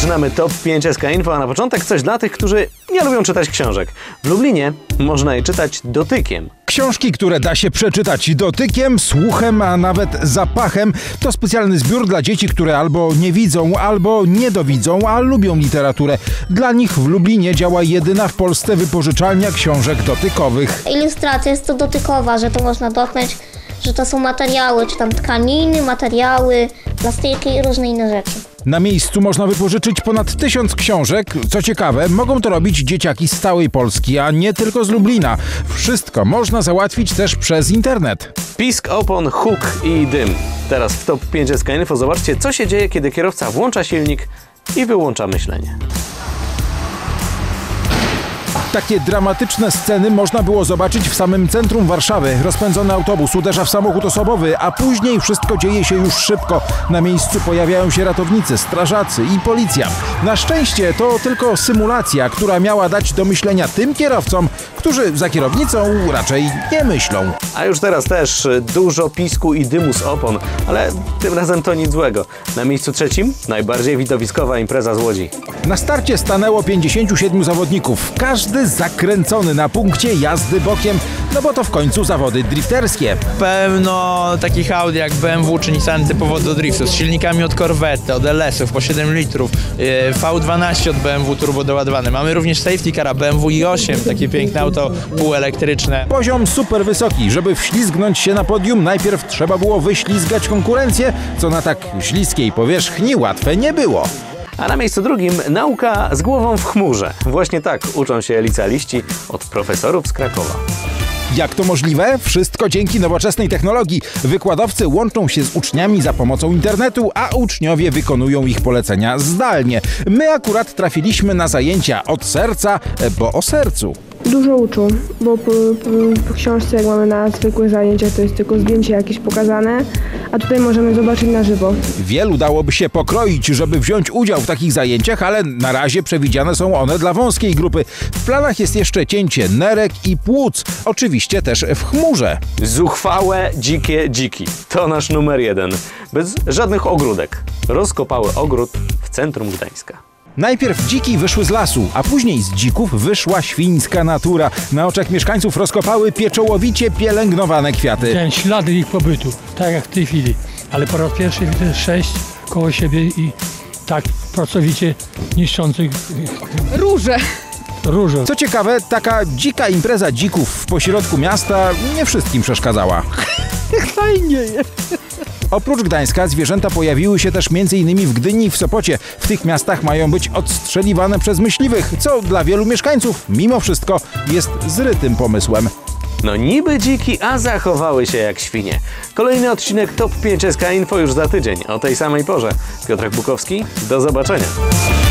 Zaczynamy Top 5 SK Info, a na początek coś dla tych, którzy nie lubią czytać książek. W Lublinie można je czytać dotykiem. Książki, które da się przeczytać dotykiem, słuchem, a nawet zapachem, to specjalny zbiór dla dzieci, które albo nie widzą, albo niedowidzą, a lubią literaturę. Dla nich w Lublinie działa jedyna w Polsce wypożyczalnia książek dotykowych. Ilustracja jest to dotykowa, że to można dotknąć, że to są materiały, czy tam tkaniny, materiały, plastyki i różne inne rzeczy. Na miejscu można wypożyczyć ponad 1000 książek. Co ciekawe, mogą to robić dzieciaki z całej Polski, a nie tylko z Lublina. Wszystko można załatwić też przez internet. Pisk, opon, huk i dym. Teraz w Top 5 SK Info zobaczcie, co się dzieje, kiedy kierowca włącza silnik i wyłącza myślenie. Takie dramatyczne sceny można było zobaczyć w samym centrum Warszawy. Rozpędzony autobus uderza w samochód osobowy, a później wszystko dzieje się już szybko. Na miejscu pojawiają się ratownicy, strażacy i policja. Na szczęście to tylko symulacja, która miała dać do myślenia tym kierowcom, którzy za kierownicą raczej nie myślą. A już teraz też dużo pisku i dymu z opon, ale tym razem to nic złego. Na miejscu trzecim najbardziej widowiskowa impreza z Łodzi. Na starcie stanęło 57 zawodników. Każdy zakręcony na punkcie jazdy bokiem, no bo to w końcu zawody drifterskie. Pełno takich Audi jak BMW czy Nissan typowo do driftu, z silnikami od Corvette, od LS-ów po 7 litrów, V12 od BMW turbo doładowany. Mamy również safety cara BMW i8, takie piękne auto półelektryczne. Poziom super wysoki. Żeby wślizgnąć się na podium, najpierw trzeba było wyślizgać konkurencję, co na tak śliskiej powierzchni łatwe nie było. A na miejscu drugim nauka z głową w chmurze. Właśnie tak uczą się licealiści od profesorów z Krakowa. Jak to możliwe? Wszystko dzięki nowoczesnej technologii. Wykładowcy łączą się z uczniami za pomocą internetu, a uczniowie wykonują ich polecenia zdalnie. My akurat trafiliśmy na zajęcia od serca, bo o sercu. Dużo uczą, bo po książce, jak mamy na zwykłych zajęciach, to jest tylko zdjęcie jakieś pokazane, a tutaj możemy zobaczyć na żywo. Wielu dałoby się pokroić, żeby wziąć udział w takich zajęciach, ale na razie przewidziane są one dla wąskiej grupy. W planach jest jeszcze cięcie nerek i płuc, oczywiście też w chmurze. Zuchwałe, dzikie dziki. To nasz numer 1. Bez żadnych ogródek. Rozkopały ogród w centrum Gdańska. Najpierw dziki wyszły z lasu, a później z dzików wyszła świńska natura. Na oczach mieszkańców rozkopały pieczołowicie pielęgnowane kwiaty. Widziałem ślady ich pobytu, tak jak w tej chwili. Ale po raz pierwszy widzę 6 koło siebie i tak pracowicie niszczących róże. Co ciekawe, taka dzika impreza dzików w pośrodku miasta nie wszystkim przeszkadzała. Fajnie jest. Oprócz Gdańska zwierzęta pojawiły się też m.in. w Gdyni i w Sopocie. W tych miastach mają być odstrzeliwane przez myśliwych, co dla wielu mieszkańców mimo wszystko jest zrytym pomysłem. No niby dziki, a zachowały się jak świnie. Kolejny odcinek Top 5 SK Info już za tydzień o tej samej porze. Piotrek Bukowski, do zobaczenia.